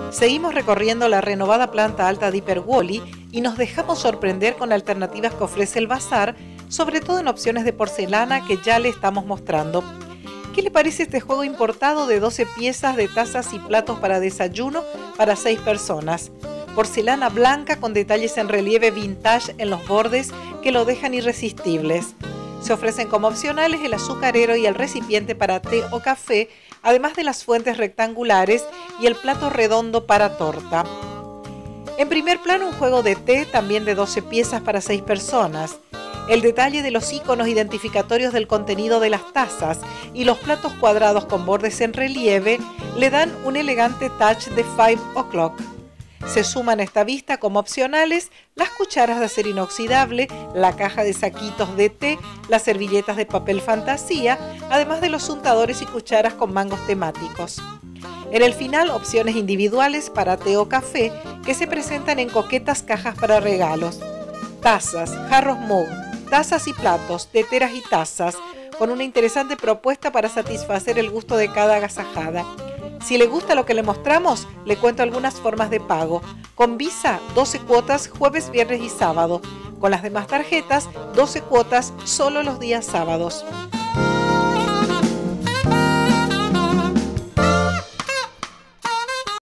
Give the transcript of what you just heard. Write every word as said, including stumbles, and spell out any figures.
Seguimos recorriendo la renovada planta alta de Hiperwally y nos dejamos sorprender con alternativas que ofrece el bazar, sobre todo en opciones de porcelana que ya le estamos mostrando. ¿Qué le parece este juego importado de doce piezas de tazas y platos para desayuno para seis personas? Porcelana blanca con detalles en relieve vintage en los bordes que lo dejan irresistibles. Se ofrecen como opcionales el azucarero y el recipiente para té o café, además de las fuentes rectangulares y el plato redondo para torta. En primer plano, un juego de té también de doce piezas para seis personas. El detalle de los iconos identificatorios del contenido de las tazas y los platos cuadrados con bordes en relieve le dan un elegante touch de five o'clock. Se suman a esta vista como opcionales las cucharas de acero inoxidable, la caja de saquitos de té, las servilletas de papel fantasía, además de los untadores y cucharas con mangos temáticos. En el final, opciones individuales para té o café que se presentan en coquetas cajas para regalos. Tazas, jarros mug, tazas y platos, teteras y tazas, con una interesante propuesta para satisfacer el gusto de cada agasajada. Si le gusta lo que le mostramos, le cuento algunas formas de pago. Con Visa, doce cuotas jueves, viernes y sábado. Con las demás tarjetas, doce cuotas solo los días sábados.